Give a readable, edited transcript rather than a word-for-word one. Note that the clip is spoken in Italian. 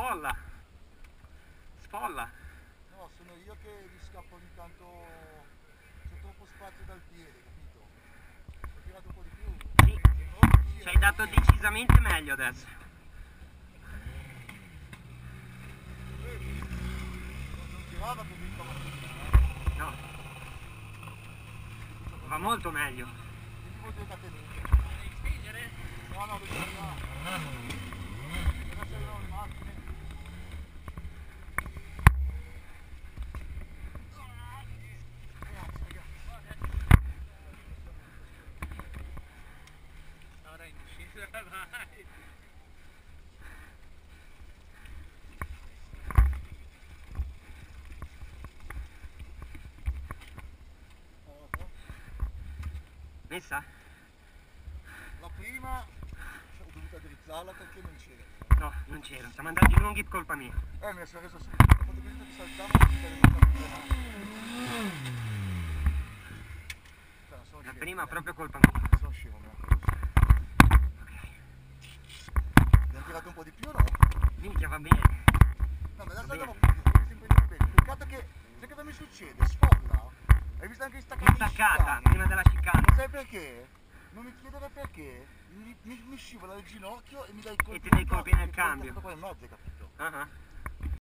Sfolla. Sfolla. No, sono io che gli scappo ogni tanto, c'è troppo spazio dal piede, capito? Ho tirato un po' di più. Sì, ci hai dato decisamente meglio adesso. Non tirava così come No. Va molto meglio. tipo due catenette. Devi spingere? No, no, devi tirare. Ora c'erano le macchine. Ora in discesa, vai. Messa? La prima ho dovuto drizzarla perché non c'era. No, non c'era. Siamo andati lunghi per colpa mia. Mi sono reso subito, ho fatto vedere che saltavo e mi sono La prima proprio colpa mia. sono scemo, mi ha Ok. abbiamo tirato un po' di più o no? Minchia, va bene. No, ma adesso Va andiamo bene. più, sempre andiamo bene. Peccato che, sai cosa mi succede? Sfolla. Hai visto anche staccata? Staccata, prima della chicane. Ma sai perché? Non mi chiedere perché. Mi scivola il ginocchio e mi dai colpi E ti dai colpi nel cambio. qua in mezzo, hai capito? Ah ah.